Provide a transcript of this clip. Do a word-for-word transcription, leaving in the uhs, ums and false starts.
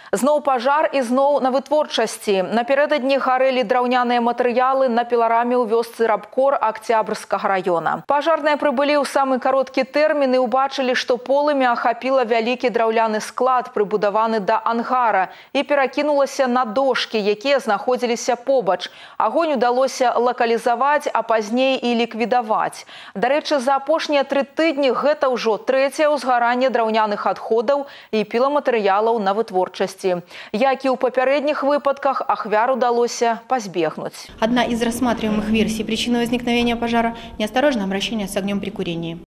Зноў пажар і зноў на вытворчасці. Напярэдадні гарэлі драўняныя матэрыялы на пілараме ў вёсцы Рабкор Октябрьскага района. Пажарныя прыбылі ў самы кароткі тэрмін і ўбачылі, што полымя ахапіла вялікі драўляны склад, прыбудаваны да ангара, і перакінулася на дошкі, якія знаходзіліся побач. Агонь удалося лакалізаваць, а пазней і ліквідаваць. Дарэчы, за апошнія тры тыдні гэта ўжо трэцяе ўзгаранне драўняных адходаў і піламатэрыялаў на вытворчасці. Як і ў папярэдніх выпадках, ахвяр удалося пазбегнуць. Одна из рассматриваемых версий причины возникновения пожара – неосторожное обращение с огнем при курении.